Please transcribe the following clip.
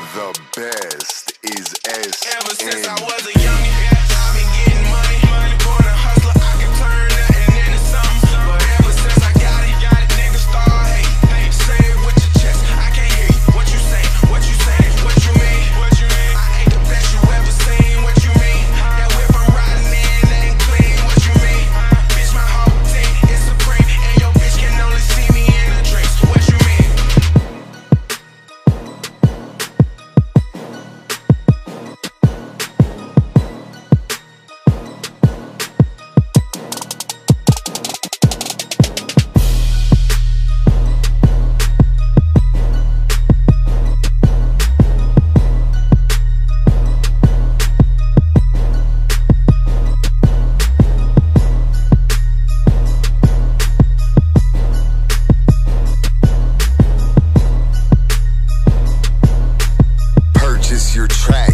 The best is Ever since I SN. was a youngin', I've been getting money. Born a hustler, I can turn nothing into something. But ever since I got it, niggas start hating. Say it with your chest, I can't hear you. What you say? What you say? What you mean? I ain't the best you ever seen. What you mean? That whip I'm riding in ain't clean. What you mean? Bitch, my whole team is supreme, and your bitch can only see me in her dreams. What you mean? Purchase your track